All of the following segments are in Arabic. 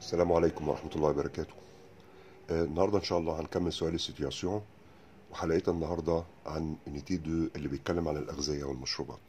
السلام عليكم ورحمة الله وبركاته. النهاردة إن شاء الله هنكمل سؤال السيتواسيون، وحلقتنا النهاردة عن يونيتي 2 اللي بيتكلم عن الأغذية والمشروبات.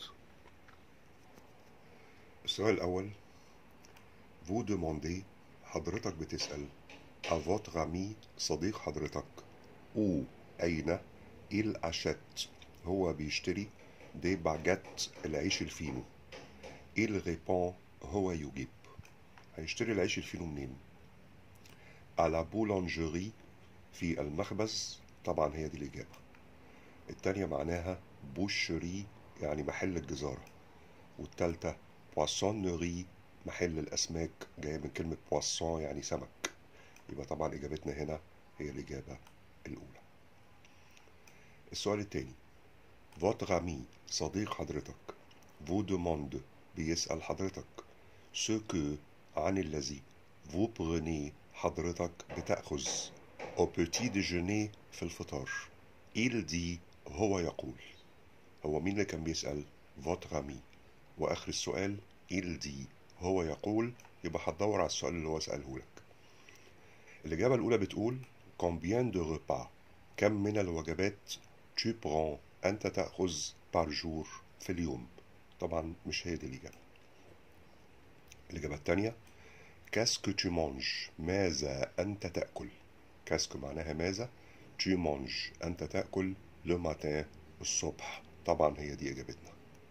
السؤال الأول: vous demandez، حضرتك بتسأل، à votre ami، صديق حضرتك، où، أين، il achète، هو بيشتري، des baguettes، العيش الفينو، il répond، هو يجيب. هيشتري العيش الفينو منين؟ à la boulangerie، في المخبز، طبعا هي دي الإجابة. التانية معناها بوشري، يعني محل الجزارة. والتالتة بواسونري، محل الأسماك، جاية من كلمة بواسون يعني سمك. يبقى طبعا إجابتنا هنا هي الإجابة الأولى. السؤال التاني: votre ami، صديق حضرتك، vous demande، بيسأل حضرتك، ce que، عن الذي، vous prenez، حضرتك بتأخذ، au petit déjeuner، في الفطار. il dit، هو يقول. هو مين اللي كان بيسأل؟ votre ami. وآخر السؤال il dit، هو يقول. يبقى هتدور على السؤال اللي هو سأله لك. الإجابة الأولى بتقول combien de repas، كم من الوجبات tu prends، أنت تأخذ par jour، في اليوم. طبعا مش هي دي الإجابة. الإجابة الثانية qu'est-ce que tu manges، ماذا أنت تأكل. كاسك معناها ماذا، tu manges، أنت تأكل، le matin، الصبح. طبعا هي دي إجابتنا.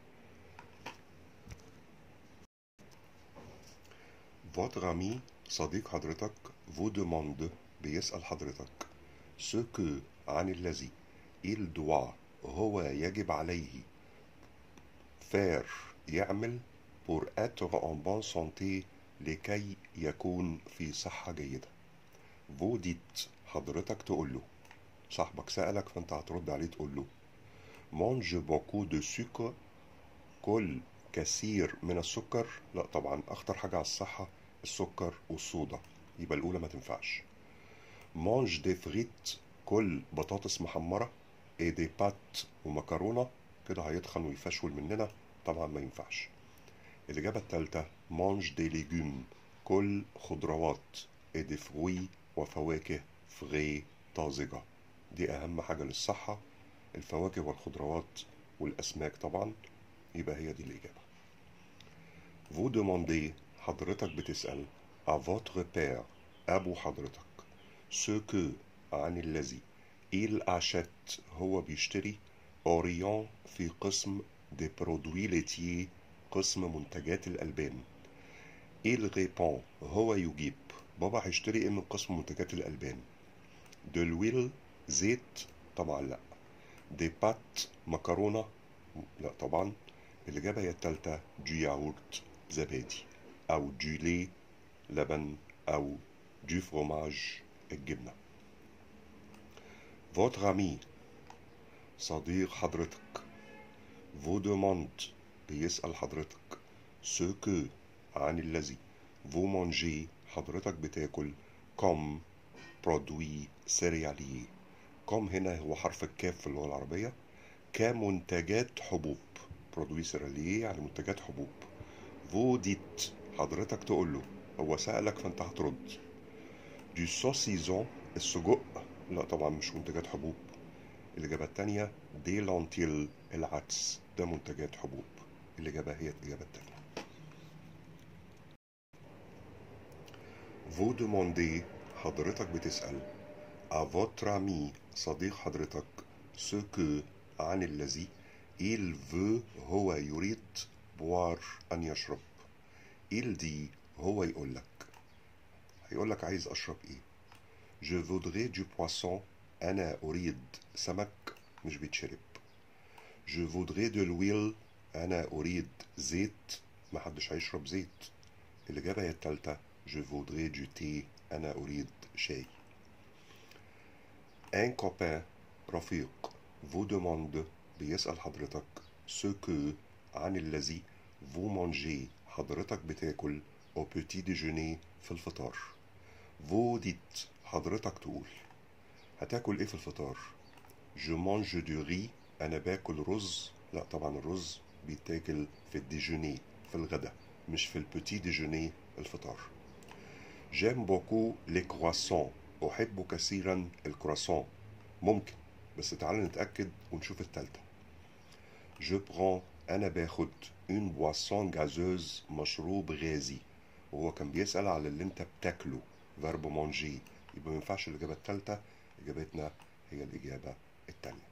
votre ami، صديق حضرتك، vous demande، بيسأل حضرتك، ce que، عن الذي، il doit، هو يجب عليه، faire، يعمل، pour être en bonne santé، لكي يكون في صحة جيدة. vous dites، حضرتك تقول له. صاحبك سألك فانت هترد عليه تقول له mange beaucoup de sucre، كل كثير من السكر. لا طبعا اخطر حاجة على الصحة السكر والصودا، يبقى الأولى ما تنفعش. mange des frites، كل بطاطس محمرة، et des pâtes، ومكرونة. كده هيتخن ويفشول مننا، طبعا ما ينفعش. الإجابة الثالثة mange des légumes، كل خضروات، et des fruits، وفواكه frais، طازجة. دي أهم حاجة للصحة، الفواكه والخضروات والأسماك طبعا. يبقى هي دي الإجابة. vous demandez، حضرتك بتسأل، à votre père، أبو حضرتك، ce que، عن الذي، il achète، هو بيشتري، أوريون، في قسم des produits laitiers، قسم منتجات الألبان. il répond، هو يجيب، بابا هيشتري ايه من قسم منتجات الألبان؟ de l'huile، زيت، طبعا لا. des pâtes، مكرونة، لا طبعا. الإجابة هي التالتة du yaourt، زبادي، أو du lait، لبن، أو du fromage، الجبنة. votre ami، صديق حضرتك، vous demande، بيسأل حضرتك، ce que، عن الذي، vous mangez، حضرتك بتاكل، comme produit céréalier. comme هنا هو حرف الكاف في اللغة العربية، كمنتجات حبوب. produit céréalier يعني منتجات حبوب. vous dites، حضرتك تقول له، هو سألك فانت هترد. du saucisson، السجق، لا طبعا مش منتجات حبوب. الإجابة التانية دي لانتيل، العدس، ده منتجات حبوب. الإجابة هي الإجابة التانية. vous demandez، حضرتك بتسأل، à votre ami، صديق حضرتك، ce que، عن الذي، il veut، هو يريد، boire، أن يشرب. il dit، هو هيقولك عايز أشرب إيه؟ je voudrais du poisson، أنا أريد سمك، مش بيتشرب. je voudrais de l'huile، أنا أريد زيت، محدش هيشرب زيت. الإجابة هي التالتة je voudrais du thé، أنا أريد شاي. un copain، رفيق، vous demande، بيسأل حضرتك، ce que، عن الذي، vous mangez، حضرتك بتاكل، au petit déjeuner، في الفطار. vous dites، حضرتك تقول. هتاكل ايه في الفطار؟ je mange du riz، انا باكل رز. لا طبعا الرز بيتاكل في الديجوني، في الغداء، مش في البوتي ديجوني، الفطار. j'aime beaucoup les croissants. أحب كثيرا الكرواسون. ممكن، بس تعالى نتأكد ونشوف التالتة. je prends، أنا باخد une boisson gazeuse، مشروب غازي. وهو كان بيسأل على اللي انت بتاكله، verbe manger، يبقى ما ينفعش الإجابة التالتة. إجابتنا هي الإجابة التانية.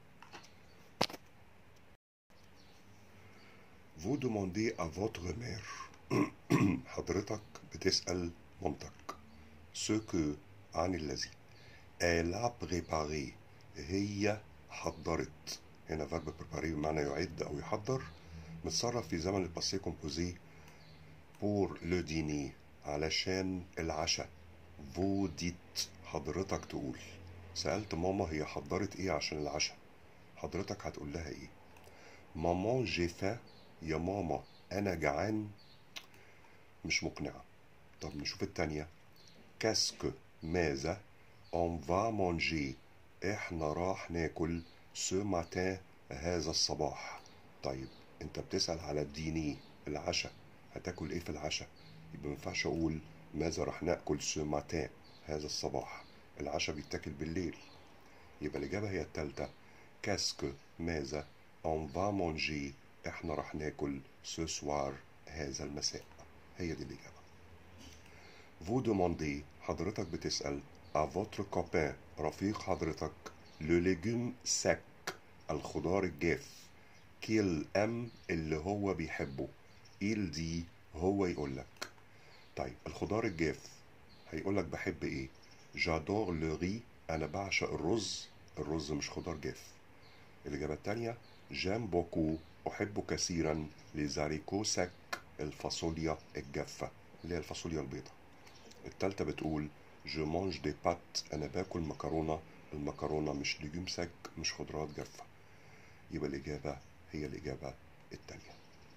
vous demandez à votre mère. حضرتك بتسأل مامتك. ce que، عن الذي. elle a préparé، هي حضرت. هنا verbe préparer بمعنى يعد أو يحضر، متصرف في زمن الباسيه كومبوزي pour le dîner، علشان العشاء. vous dites، حضرتك تقول. سألت ماما هي حضرت ايه عشان العشاء، حضرتك هتقول لها ايه؟ مامان جي فا، يا ماما انا جعان. مش مقنعة. طب نشوف التانية. كاسكو، ماذا. on va manger، احنا راح ناكل ce matin، هذا الصباح. طيب انت بتسأل على الديني، العشاء، هتاكل ايه في العشاء؟ يبقى مينفعش اقول ماذا راح ناكل ce matin، هذا الصباح. العشاء بيتاكل بالليل. يبقى الإجابة هي التالتة. كاسكو، ماذا. on va manger، احنا راح ناكل ce soir، هذا المساء. هي دي الإجابة. vous demandez، حضرتك بتسأل à votre copain، رفيق حضرتك le légume sec، الخضار الجاف qu'il aime، اللي هو بيحبه. il dit، هو يقولك. طيب الخضار الجاف هيقولك بحب ايه؟ j'adore le riz، انا بعشق الرز. الرز مش خضار جاف. الإجابة التانية j'aime beaucoup، أحب كثيرا les haricots secs، الفاصوليا الجافة اللي هي الفاصوليا البيضاء. التالتة بتقول je mange des pâtes، أنا باكل مكرونة. المكرونة مش ليجوم سك، مش خضروات جافة. يبقى الإجابة هي الإجابة التانية.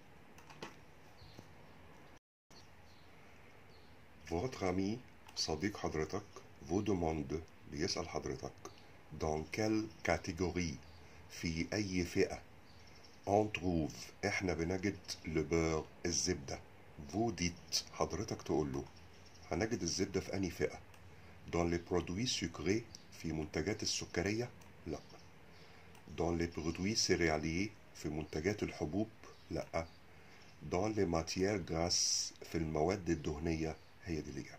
votre ami، صديق حضرتك vous demande، بيسأل حضرتك dans quelle catégorie، في أي فئة. on trouve، إحنا بنجد le beurre، الزبدة. vous dites، حضرتك تقول له هنجد الزبدة في أي فئة. dans les produits sucrés، في منتجات السكرية. لا. dans les produits céréaliers، في منتجات الحبوب. لا. dans les matières grasses، في المواد الدهنية. هي دي الإجابة.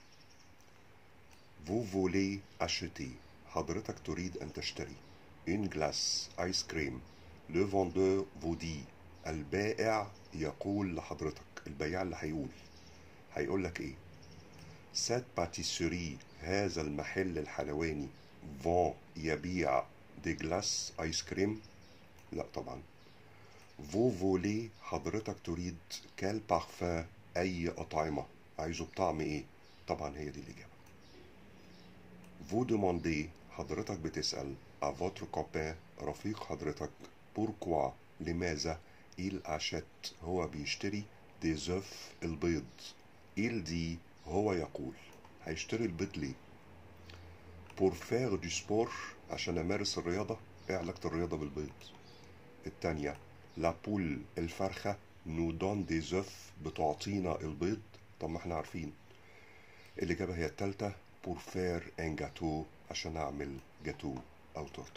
vous voulez acheter، حضرتك تريد أن تشتري une glace، آيس كريم. le vendeur vous dit، البائع يقول لحضرتك. البياع اللي هيقول لك ايه؟ cette pâtisserie، هذا المحل الحلواني vend، يبيع des glaces، آيس كريم. لا طبعا. vous voulez، حضرتك تريد quel parfum، أي أطعمة، عايزه بطعم إيه؟ طبعا هي دي الإجابة. vous demandez، حضرتك بتسأل à votre copain، رفيق حضرتك pourquoi، لماذا il achète، هو بيشتري des œufs، البيض. il dit، هو يقول. هيشتري البيض ليه؟ pour faire du sport، عشان أمارس الرياضة. إيه علاقة الرياضة بالبيض؟ التانية la poule، الفرخة nous donne des œufs، بتعطينا البيض. طب ما احنا عارفين. الإجابة هي التالتة pour faire un gâteau، عشان أعمل جاتو أو تورتة.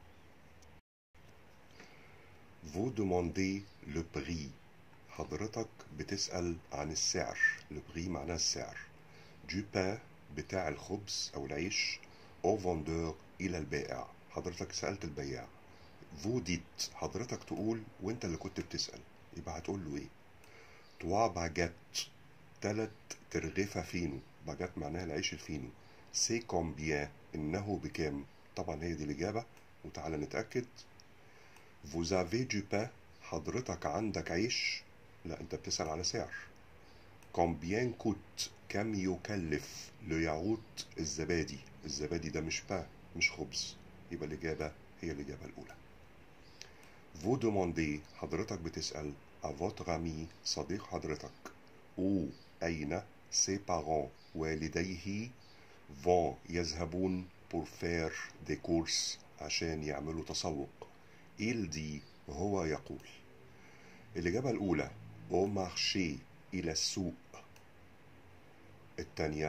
vous demandez le prix، حضرتك بتسأل عن السعر. le prix معناه السعر. du pain، بتاع الخبز أو العيش. au vendeur، إلى البائع. حضرتك سألت البياع. vous dites، حضرتك تقول وانت اللي كنت بتسأل، يبقى هتقول له ايه؟ 3 باجيت، 3 ترغيفة فينو. باجيت معناها العيش الفينو. سي كومبيان، انه بكام؟ طبعا هي دي الإجابة. وتعالى نتأكد. vous avez du pain، حضرتك عندك عيش. لا، انت بتسأل على سعر. combien coûte، كم يكلف. لو ياغوت، الزبادي. الزبادي ده مش بان، مش خبز. يبقى الإجابة هي الإجابة الأولى. vous demandez، حضرتك بتسأل à votre ami، صديق حضرتك où، أين ses parents، والديه vont، يذهبون pour faire des courses، عشان يعملوا تسوق. il dit، هو يقول. الإجابة الأولى au marché، إلى السوق. الثانية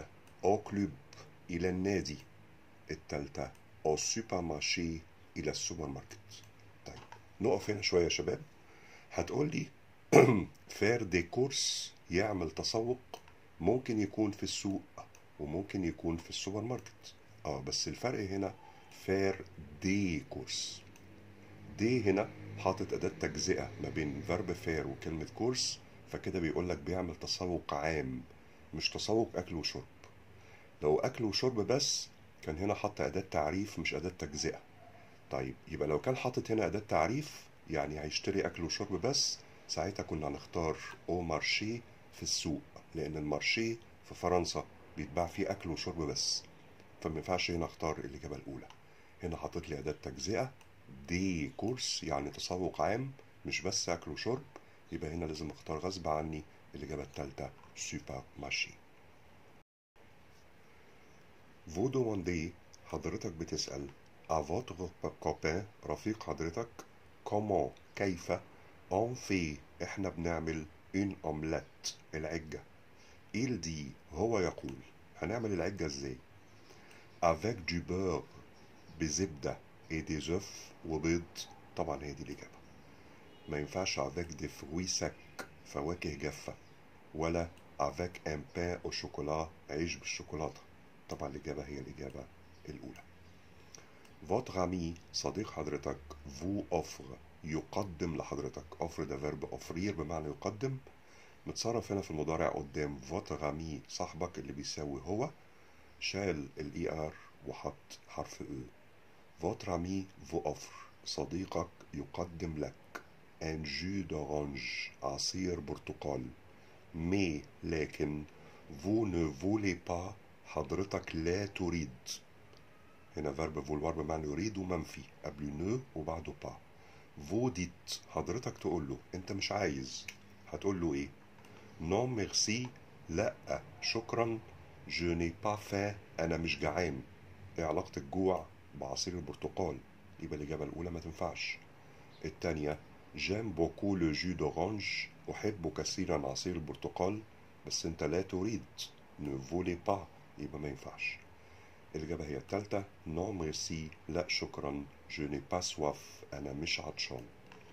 au club إلى النادي. التالتة au supermarché إلى السوبر ماركت. طيب نقف هنا شوية يا شباب. هتقول لي faire des courses يعمل تسوق ممكن يكون في السوق وممكن يكون في السوبر ماركت. بس الفرق هنا faire des courses. دي هنا حاطط أداة تجزئة ما بين فيرب فير وكلمة كورس، فكده بيقول لك بيعمل تسوق عام مش تسوق أكل وشرب. لو أكل وشرب بس كان هنا حط أداة تعريف مش أداة تجزئة. طيب يبقى لو كان حاطط هنا أداة تعريف يعني هيشتري أكل وشرب بس، ساعتها كنا هنختار أو مارشي في السوق، لأن المارشي في فرنسا بيتباع فيه أكل وشرب بس، فما ينفعش هنا اختار الإجابة الأولى. هنا حاطط لي أداة تجزئة دي كورس يعني تسوق عام مش بس أكل وشرب، يبقى هنا لازم اختار غصب عني الإجابة التالتة سوبر مارشي. vous demandez حضرتك بتسأل à votre copain رفيق حضرتك comment كيف on fait احنا بنعمل une omelette العجة. il dit هو يقول هنعمل العجة ازاي؟ avec du beurre بزبدة et des œufs وبيض. طبعا هي دي الإجابة. ما ينفعش avec des fruits secs فواكه جافة، ولا avec un pain au chocolat عيش بالشوكولاتة. طبعا الإجابة هي الإجابة الأولى. votre ami صديق حضرتك vous offre يقدم لحضرتك. offre ده فيرب offrir بمعنى يقدم، متصرف هنا في المضارع قدام votre ami صاحبك اللي بيساوي هو، شال الاي ار وحط حرف او. votre ami vous offre صديقك يقدم لك un jus d'orange عصير برتقال. mais لكن vous ne voulez pas حضرتك لا تريد. هنا فيرب فولوار بمعنى يريد ومنفي، قبله نو وبعده با. vous dites حضرتك تقول له انت مش عايز، هتقول له ايه؟ non merci لا شكرا. je n'ai pas faim انا مش جعان. ايه علاقة الجوع بعصير البرتقال؟ يبقى الإجابة الأولى ما تنفعش. التانية j'aime beaucoup le jus d'orange أحب كثيرا عصير البرتقال، بس أنت لا تريد ne voulez pas، يبقى ما ينفعش. الإجابة هي التالتة non merci لا شكرا je n'ai pas soif أنا مش عطشان.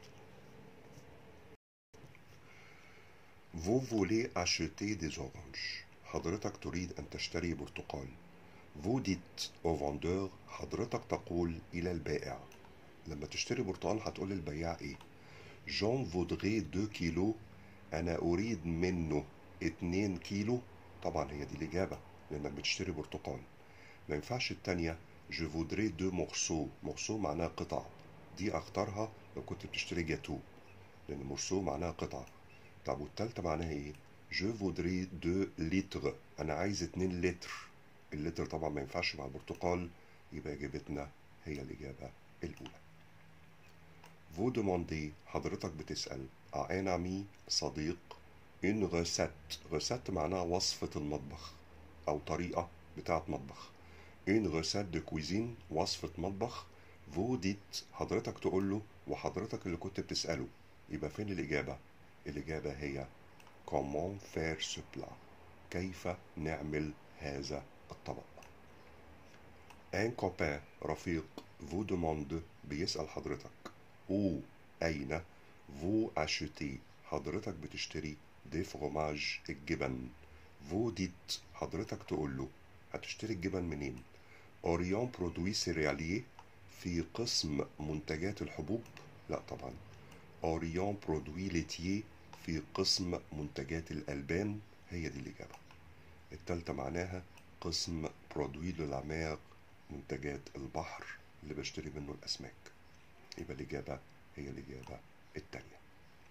vous voulez acheter des oranges حضرتك تريد أن تشتري برتقال. vous dites au vendeur حضرتك تقول إلى البائع. لما تشتري برتقال هتقول للبياع ايه؟ j'en voudrais 2 كيلو انا اريد منه 2 كيلو. طبعا هي دي الاجابة لانك بتشتري برتقال. ما ينفعش التانية je voudrais 2 morceaux. morceau معناها قطع، دي اختارها لو كنت بتشتري جاتو لان morceau معناها قطعة. طب والتالتة معناها ايه؟ je voudrais 2 litres انا عايز 2 لتر. اللتر طبعا ما ينفعش مع البرتقال، يبقى اجابتنا هي الاجابة الاولى. vous demandez حضرتك بتسأل à un ami صديق une recette. recette معناها وصفة المطبخ أو طريقة بتاعة مطبخ. une recette de cuisine وصفة مطبخ. vous dites حضرتك تقول له وحضرتك اللي كنت بتسأله، يبقى فين الإجابة؟ الإجابة هي comment faire ce plat كيف نعمل هذا الطبق. un copain رفيق vous demande بيسأل حضرتك où أين vous achetez حضرتك بتشتري des fromages الجبن. vous dites حضرتك تقول له هتشتري الجبن منين؟ أوريون برودوي سيرياليي في قسم منتجات الحبوب؟ لا طبعا. أوريون برودوي ليتيي في قسم منتجات الألبان. هي دي الإجابة. التالتة معناها قسم برودوي دو لا مير منتجات البحر اللي بشتري منه الأسماك. يبقى الإجابة هي الإجابة التانية.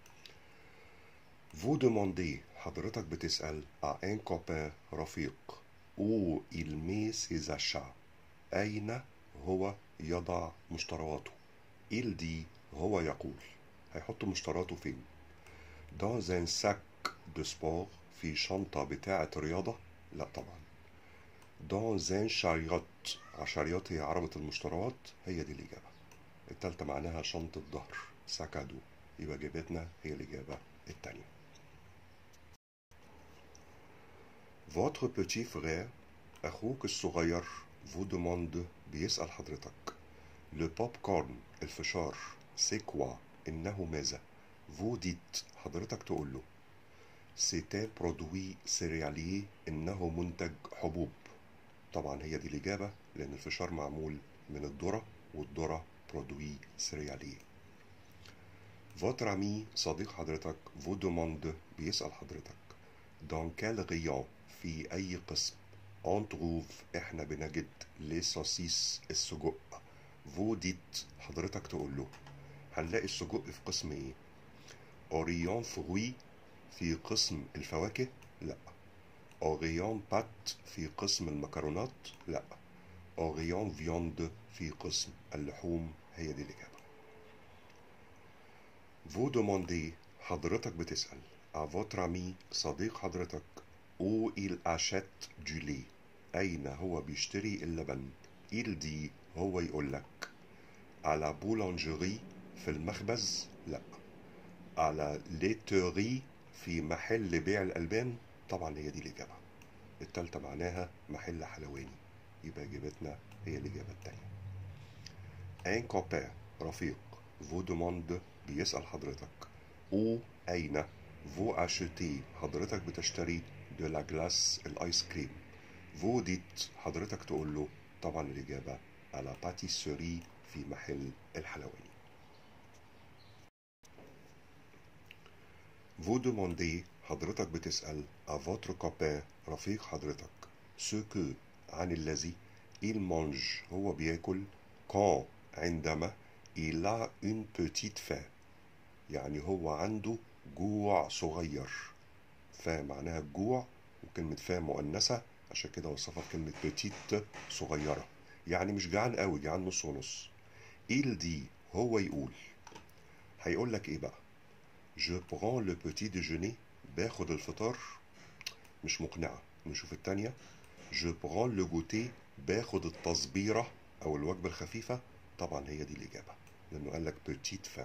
vous demandez حضرتك بتسأل à un copain رفيق où il met ses achats أين هو يضع مشترياته. il dit هو يقول هيحط مشترياته فين؟ dans un sac de sport في شنطة بتاعة رياضة؟ لا طبعا. dans un chariot عشريات هي عربة المشتريات. هي دي الإجابة. التالتة معناها شنطة ظهر ساكادو، يبقى إجابتنا هي الإجابة التانية. votre petit frère أخوك الصغير vous demande بيسأل حضرتك. le popcorn الفشار c'est quoi إنه ماذا. vous dites حضرتك تقول له c'est un produit céréalier إنه منتج حبوب. طبعا هي دي الإجابة لأن الفشار معمول من الذرة والذرة produit céréalier. votre ami صديق حضرتك vous demande بيسأل حضرتك dans quel rayon في أي قسم on trouve إحنا بنجد les saucisses السجق. vous dites حضرتك تقول له هنلاقي السجق في قسم إيه؟ au rayon fruits في قسم الفواكه؟ لا. au rayon pâtes في قسم المكرونات؟ لا. au rayon viande في قسم اللحوم. هي دي الإجابة. vous demandez حضرتك بتسأل à votre ami صديق حضرتك où il achète du lait أين هو بيشتري اللبن. il dit هو يقول لك à la boulangerie في المخبز؟ لا. à la laiterie في محل بيع الألبان؟ طبعا هي دي الإجابة. التالتة معناها محل حلواني، يبقى إجابتنا هي الإجابة التانية. un copain رفيق vous demande بيسأل حضرتك où أين vous achetez حضرتك بتشتري de la glace الآيس كريم. vous dites حضرتك تقول له طبعا الإجابة à la pâtisserie في محل الحلواني. vous demandez حضرتك بتسأل à votre copain رفيق حضرتك ce que عن الذي il mange هو بياكل quand عندما il a une petite faim يعني هو عنده جوع صغير. faim معناها الجوع وكلمة faim مؤنثة عشان كده وصفها بكلمة petite صغيرة يعني مش جعان قوي، جعان نص ونص. il dit هو يقول هيقول لك ايه بقى؟ je prends le petit déjeuner باخد الفطار. مش مقنعة. نشوف التانية je prends le goûter باخد التصبيرة أو الوجبة الخفيفة. طبعا هي دي الإجابة لأنه قال لك petite faim.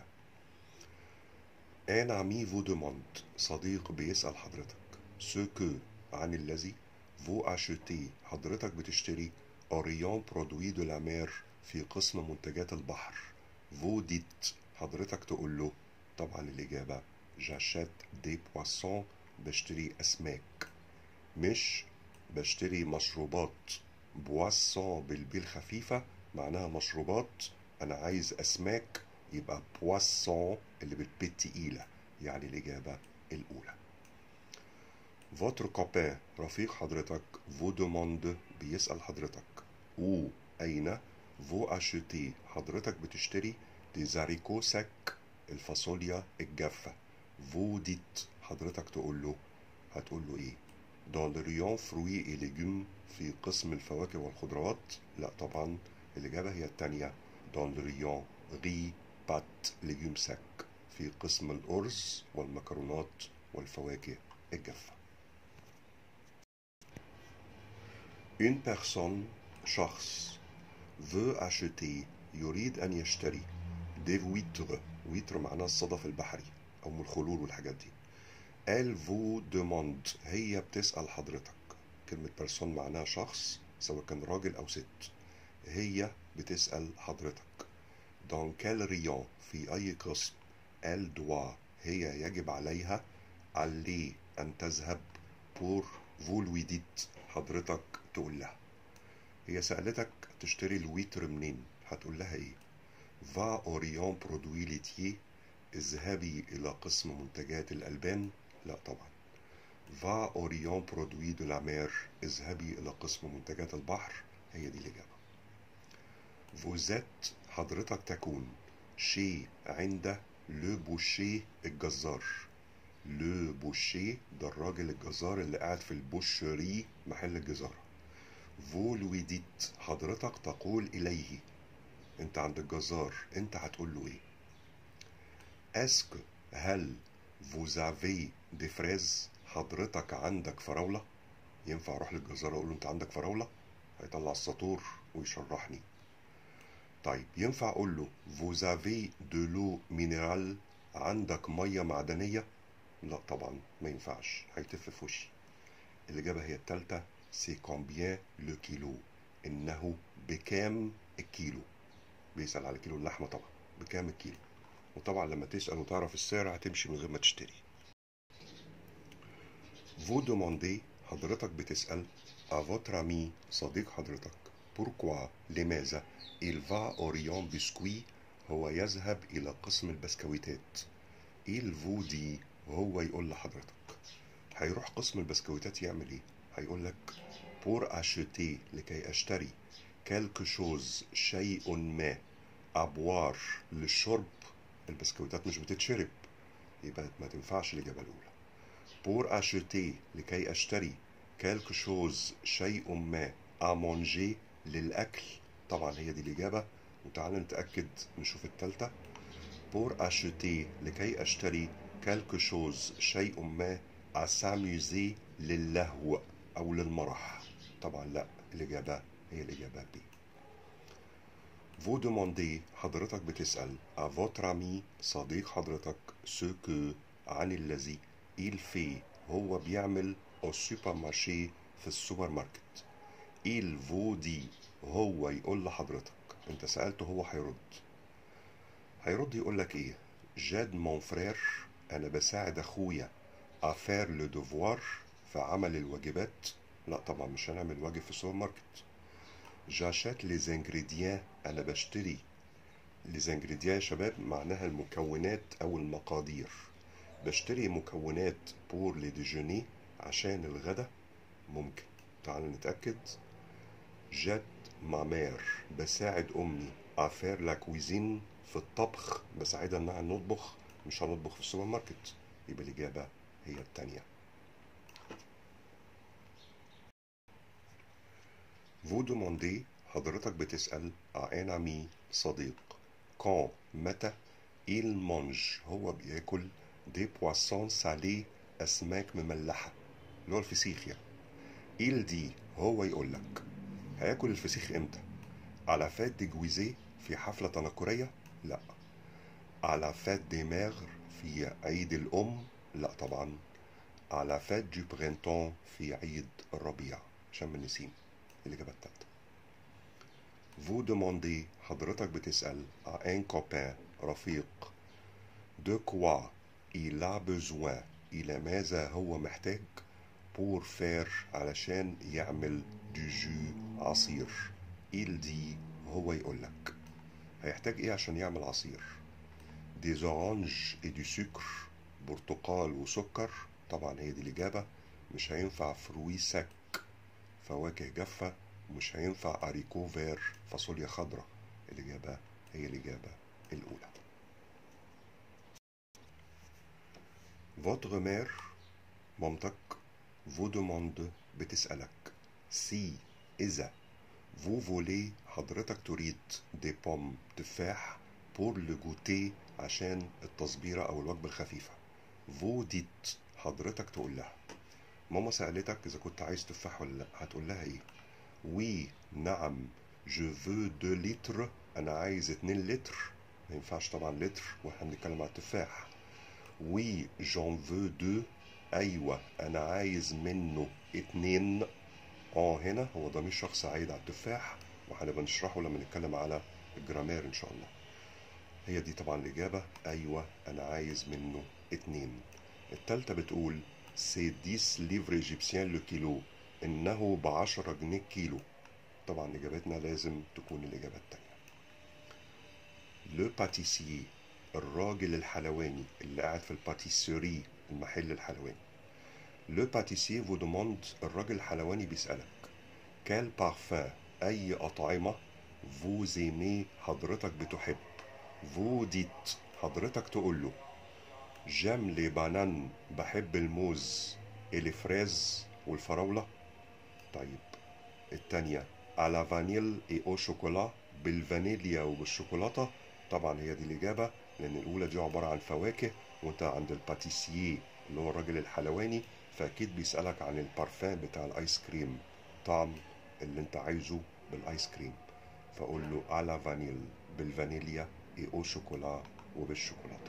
un ami vous demande صديق بيسأل حضرتك ce que عن الذي vous achetez حضرتك بتشتري au rayon produit de la mer في قسم منتجات البحر. vous dites حضرتك تقول له طبعا الإجابة j'achète des poissons بشتري أسماك مش بشتري مشروبات. boisson بالبي الخفيفة معناها مشروبات، أنا عايز أسماك يبقى poisson اللي بالبي التقيلة يعني الإجابة الأولى. votre copain رفيق حضرتك vous demande بيسأل حضرتك où أين vous achetez حضرتك بتشتري des haricots secs الفاصوليا الجافة. vous dites حضرتك تقول له هتقول له إيه؟ dans le rayon fruits et légumes في قسم الفواكه والخضروات؟ لا طبعا الإجابة هي التانية dans le rayon riz pâtes légumes secs في قسم الأرز والمكرونات والفواكه الجافة. une personne شخص veut acheter يريد أن يشتري des huîtres huîtres معناها الصدف البحري أو من الخلول والحاجات دي. elle vous demande هي بتسأل حضرتك. كلمة personne معناها شخص سواء كان راجل أو ست. هي بتسأل حضرتك dans quel rayon في أي قسم elle doit هي يجب عليها aller أن تذهب pour vous lui dites حضرتك تقول لها. هي سألتك تشتري الويتر منين؟ هتقول لها إيه؟ va au rayon produits laitiers اذهبي إلى قسم منتجات الألبان؟ لا طبعا. va au rayon produits de la mer اذهبي إلى قسم منتجات البحر. هي دي الإجابة. vous êtes حضرتك تكون chez عند le boucher الجزار. le boucher ده الراجل الجزار اللي قاعد في البوشري محل الجزارة. vous lui dites حضرتك تقول إليه انت عند الجزار انت هتقول له ايه؟ est-ce que هل vous avez des fraises حضرتك عندك فراولة؟ ينفع اروح للجزار اقول له انت عندك فراولة؟ هيطلع السطور ويشرحني. طيب ينفع اقول له vous avez de l'eau minérale عندك مية معدنية؟ لا طبعا ما ينفعش، هيتف في وشي. الإجابة هي التالتة c'est combien le kilo. إنه بكام الكيلو. بيسأل على كيلو اللحمة طبعا. بكام الكيلو. وطبعا لما تسأل وتعرف السعر هتمشي من غير ما تشتري. Vous demandez حضرتك بتسأل à votre ami صديق حضرتك pourquoi لماذا il va au rayon biscuit هو يذهب إلى قسم البسكويتات. il vous dit هو يقول لحضرتك. هيروح قسم البسكويتات يعمل ايه؟ هيقول لك pour acheter لكي اشتري quelque chose شيء ما à boire للشرب. البسكويتات مش بتتشرب يبقى ما تنفعش الإجابة الأولى. pour acheter لكي أشتري quelque chose شيء ما à manger للأكل. طبعا هي دي الإجابة. وتعالى نتأكد نشوف التالتة. pour acheter لكي أشتري quelque chose شيء ما à s'amuser للهو أو للمرح. طبعا لا الإجابة هي الإجابة B. vous demandez حضرتك بتسأل à votre ami صديق حضرتك ce que عن الذي il fait هو بيعمل au supermarché في السوبر ماركت. il vous dit هو يقول لحضرتك. انت سألته هو هيرد يقول لك ايه؟ جاد مون فرير انا بساعد اخويا à faire le devoir في عمل الواجبات. لا طبعا مش هنعمل واجب في السوبر ماركت. j'achète les ingrédients انا بشتري. les ingrédients يا شباب معناها المكونات او المقادير. بشتري مكونات pour les déjeuner عشان الغدا. ممكن تعالوا نتأكد. j'aide ma mère بساعد أمي à faire la cuisine في الطبخ. بساعدها إنها نطبخ. مش هنطبخ في السوبر ماركت. يبقى الإجابة هي التانية. vous demandez حضرتك بتسأل à un ami صديق quand متى il mange هو بياكل des poissons salés أسماك مملحة اللي هو الفسيخ يعني. il dit هو يقول لك. هياكل الفسيخ امتى؟ على فات دي جويزيه في حفلة تنكرية؟ لا. على فات دي ماغر في عيد الأم؟ لا طبعا. على فات دي برينتون في عيد الربيع شم النسيم. الإجابة التالتة. vous demandez حضرتك بتسأل à un copain رفيق de quoi il a besoin إلى ماذا هو محتاج pour faire علشان يعمل du jus عصير. il dit هو يقول لك. هيحتاج ايه عشان يعمل عصير؟ des oranges et du sucre برتقال وسكر. طبعا هي دي الإجابة. مش هينفع فروي سك فواكه جافة. ومش هينفع أريكو فير فاصوليا خضراء. الإجابة هي الإجابة الأولى. votre mère مامتك vous demande بتسألك si إذا vous voulez حضرتك تريد des pommes تفاح pour le goûter عشان التصبيرة أو الوجبة الخفيفة. vous dites حضرتك تقول لها. ماما سألتك إذا كنت عايز تفاح ولا لأ هتقول لها إيه؟ oui نعم je veux 2 litres أنا عايز 2 لتر. ما ينفعش طبعا لتر واحنا بنتكلم على التفاح. oui j'en veux 2 أيوة أنا عايز منه 2. هنا هو ضمير شخص عايد على التفاح وهنبقى نشرحه لما نتكلم على الجرامير إن شاء الله. هي دي طبعا الإجابة. أيوة أنا عايز منه 2. التالتة بتقول سي 10 ليفر إيجيبسيان لو كيلو إنه ب10 جنيه كيلو. طبعا إجابتنا لازم تكون الإجابة التانية. لو باتيسيي الراجل الحلواني اللي قاعد في الباتيسيري المحل الحلواني. لو باتيسيي فو دوموند الراجل الحلواني بيسألك كال بارفان أي أطعمة فو زيمي حضرتك بتحب. فو ديت حضرتك تقول له جام لي بانان بحب الموز الفريز والفراولة. طيب التانية على فانيل اي او شوكولا بالفانيليا وبالشوكولاتة. طبعا هي دي الإجابة لأن الأولى دي عبارة عن فواكه وانت عند الباتيسييه اللي هو الراجل الحلواني فأكيد بيسألك عن البارفان بتاع الآيس كريم طعم اللي انت عايزه بالآيس كريم. فأقول له على فانيل بالفانيليا اي او شوكولا وبالشوكولاتة.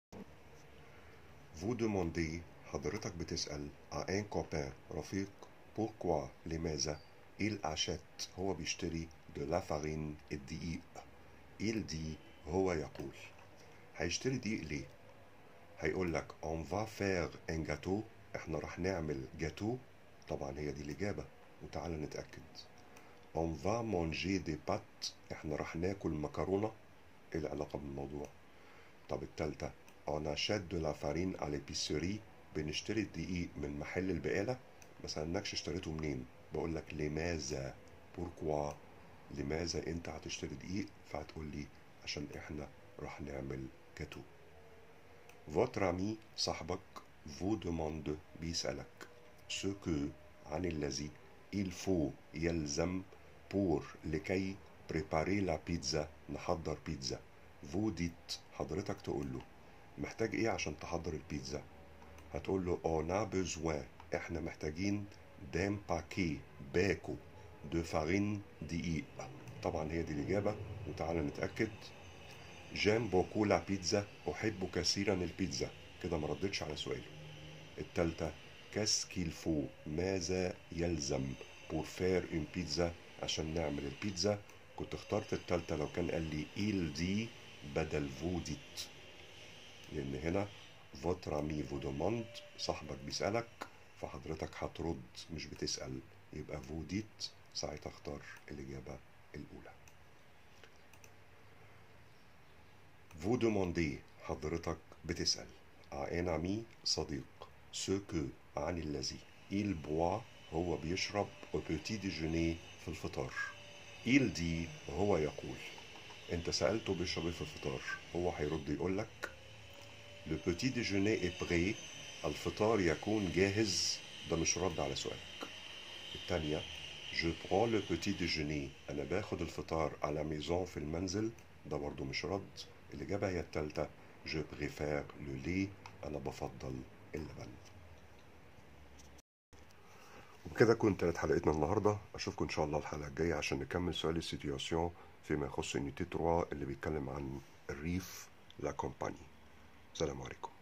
vous demandez حضرتك بتسأل à un copain رفيق pourquoi لماذا il achète هو بيشتري de la farine الدقيق. il dit هو يقول. هيشتري دقيق ليه؟ هيقول لك on va faire un gâteau احنا راح نعمل جاتو. طبعا هي دي الإجابة وتعالى نتأكد. on va manger des pâtes احنا راح ناكل مكرونة. ايه العلاقة بالموضوع؟ طب التالتة on achète de la farine à l'épicerie بنشتري الدقيق من محل البقالة. ما سألناكش اشتريته منين، بقول لك لماذا pourquoi لماذا انت هتشتري دقيق، فهتقول لي عشان احنا راح نعمل جاتو. votre ami صاحبك vous demande بيسألك ce que عن الذي il faut يلزم pour لكي préparer la pizza نحضر بيتزا. vous dites حضرتك تقول له محتاج ايه عشان تحضر البيتزا؟ هتقول له on a besoin احنا محتاجين d'un paquet باكو de farine دقيق. طبعا هي دي الإجابة وتعالى نتأكد. j'aime beaucoup la pizza أحب كثيرا البيتزا. كده ما ردتش على سؤاله. التالتة qu'est-ce qu'il faut ماذا يلزم pour faire une pizza عشان نعمل البيتزا. كنت اخترت التالتة لو كان قال لي il dit بدل vous dites، لأن هنا votre ami vous demande صاحبك بيسألك فحضرتك هترد مش بتسأل، يبقى vous dites ساعتها اختار الإجابة الأولى. vous demandez حضرتك بتسأل à un ami صديق ce que عن الذي il boit هو بيشرب au petit déjeuner في الفطار. il dit هو يقول. انت سألته بيشرب ايه في الفطار، هو هيرد يقولك le petit déjeuner est prêt الفطار يكون جاهز. ده مش رد على سؤالك. التانية je prends le petit déjeuner أنا باخد الفطار à la maison في المنزل. ده برضو مش رد. الإجابة هي التالتة je préfère le lait أنا بفضل اللبن. وبكده كنت انتهت حلقتنا النهاردة. أشوفكم إن شاء الله الحلقة الجاية عشان نكمل سؤال السيتياسيون فيما يخص يونيتي 3 اللي بيتكلم عن الريف لا كومباني. السلام عليكم.